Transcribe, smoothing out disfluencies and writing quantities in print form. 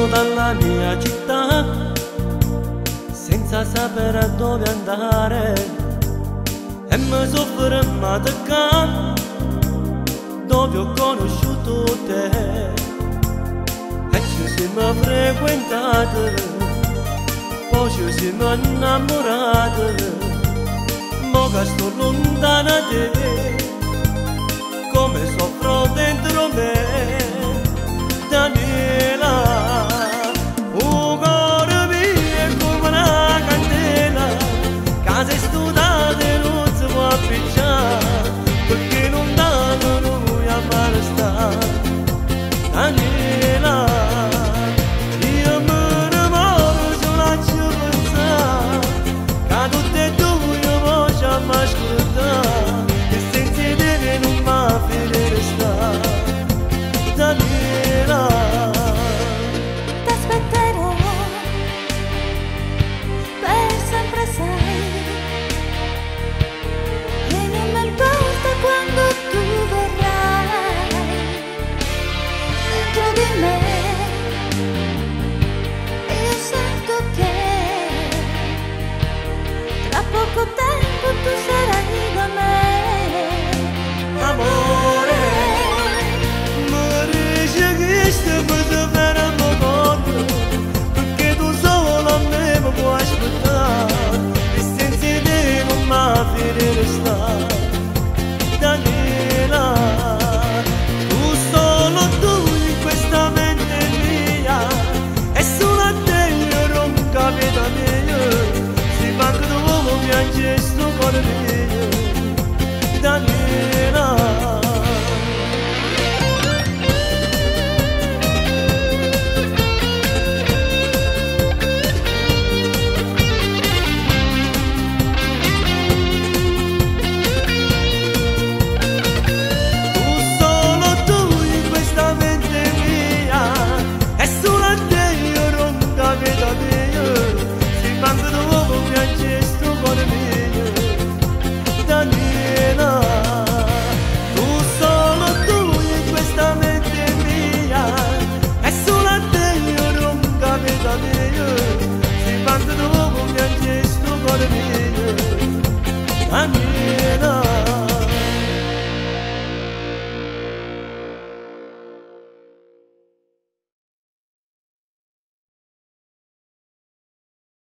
dalla mia città senza sapere dove andare e mi soffermo a toccare dove ho conosciuto te e ci siamo frequentati, poi ci siamo innamorati, mo che sto lontana da te come soffro dentro me da me.